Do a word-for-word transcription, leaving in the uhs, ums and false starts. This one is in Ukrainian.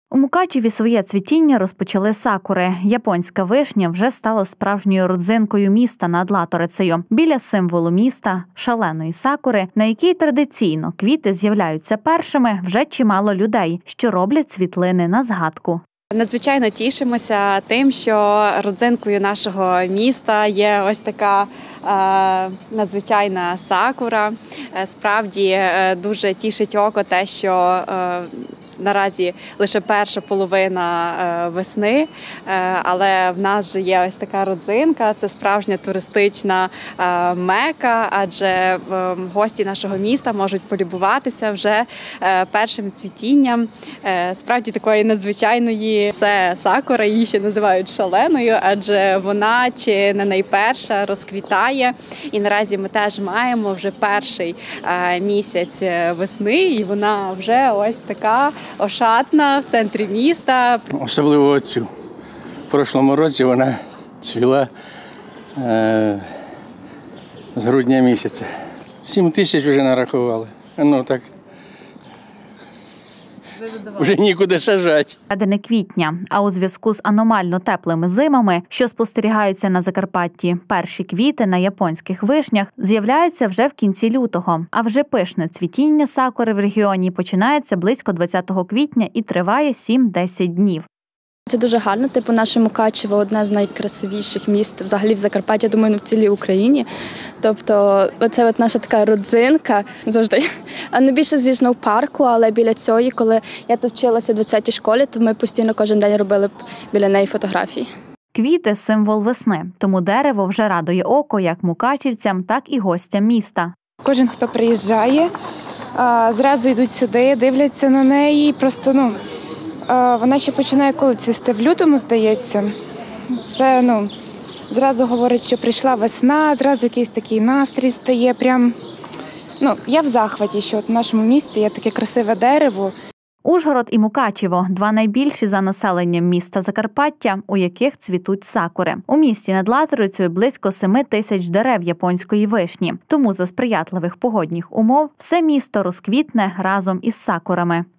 У Мукачеві своє цвітіння розпочали сакури. Японська вишня вже стала справжньою родзинкою міста над Латорицею. Біля символу міста – шаленої сакури, на якій традиційно квіти з'являються першими, вже чимало людей, що роблять світлини на згадку. Надзвичайно тішимося тим, що родзинкою нашого міста є ось така е, надзвичайна сакура. Справді е, дуже тішить око те, що е, наразі лише перша половина весни, але в нас же є ось така родзинка, це справжня туристична мека, адже гості нашого міста можуть полюбуватися вже першим цвітінням. Справді такої надзвичайної це сакура, її ще називають шаленою, адже вона чи не найперша розквітає. І наразі ми теж маємо вже перший місяць весни, і вона вже ось така ошатна в центрі міста. Особливо оцю. В прошлому році вона цвіла е, з грудня місяця. Сім тисяч вже нарахували. Ну так, вже нікуди сажати. Середини квітня, а у зв'язку з аномально теплими зимами, що спостерігаються на Закарпатті, перші квіти на японських вишнях з'являються вже в кінці лютого. А вже пишне цвітіння сакури в регіоні починається близько двадцятого квітня і триває сім-десять днів. Це дуже гарно, типу наше Мукачево – одне з найкрасивіших міст взагалі в Закарпатті, я думаю, в цілій Україні. Тобто це от наша така родзинка завжди. А не більше, звісно, в парку, але біля цієї, коли я тут вчилася в двадцятій школі, то ми постійно кожен день робили біля неї фотографії. Квіти – символ весни, тому дерево вже радує око як мукачівцям, так і гостям міста. Кожен, хто приїжджає, зразу йдуть сюди, дивляться на неї, просто, ну, вона ще починає коли цвісти в лютому, здається. Це, ну, зразу говорить, що прийшла весна, зразу якийсь такий настрій стає. Прям, ну, я в захваті, що от в нашому місті є таке красиве дерево. Ужгород і Мукачево – два найбільші за населенням міста Закарпаття, у яких цвітуть сакури. У місті над Латорицею близько семи тисяч дерев японської вишні. Тому за сприятливих погодних умов все місто розквітне разом із сакурами.